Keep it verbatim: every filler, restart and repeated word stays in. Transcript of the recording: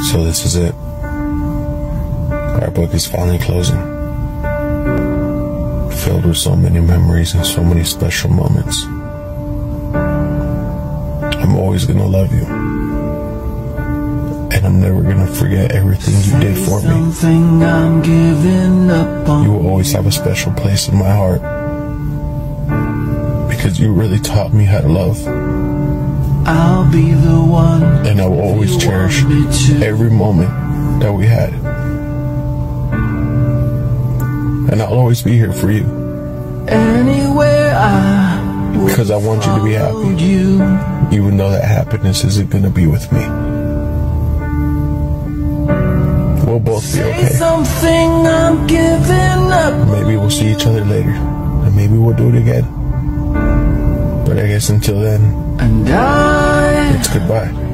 So this is it. Our book is finally closing. Filled with so many memories and so many special moments. I'm always gonna love you. And I'm never gonna forget everything you did for me. You will always have a special place in my heart. Because you really taught me how to love. I'll be the one. And I will always cherish every moment that we had. And I'll always be here for you. Anywhere I Because I want you to be happy. you. Even though that happiness isn't gonna be with me. We'll both be okay. Something I'm giving up. Maybe we'll see each other later. And maybe we'll do it again. But I guess until then, And I it's goodbye.